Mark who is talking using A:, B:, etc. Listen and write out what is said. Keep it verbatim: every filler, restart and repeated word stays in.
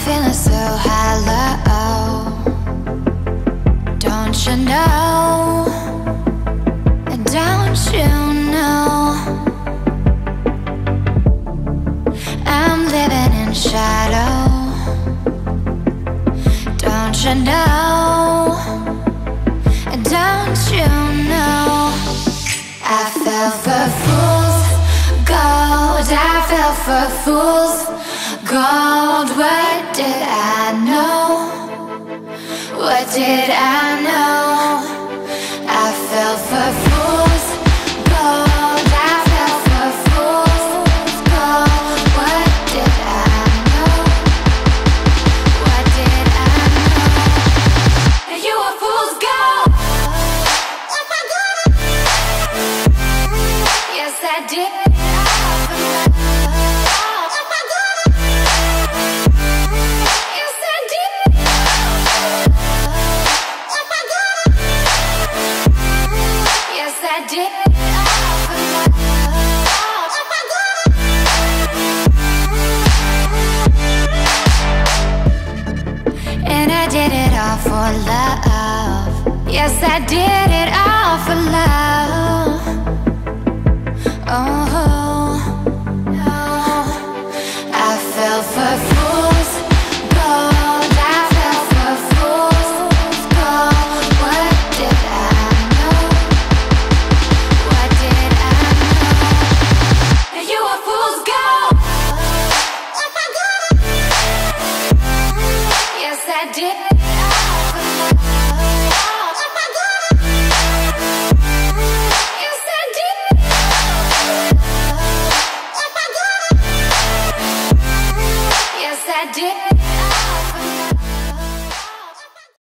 A: feeling so hollow. Don't you know? Don't you know? I'm living in shadow. Don't you know? Don't you know? I fell for fool's gold. I fell for fool's gold. What did I know? What did I know? I fell for fool's gold. I fell for fool's gold. What did I know? What did I know? You were fool's gold. Yes, I did. And I did it all for love. Yes, I did it all for love. Oh, oh. I fell for fool's gold. I fell for fool's gold. What did I know? What did I know? You were fool's gold. Yes, I did.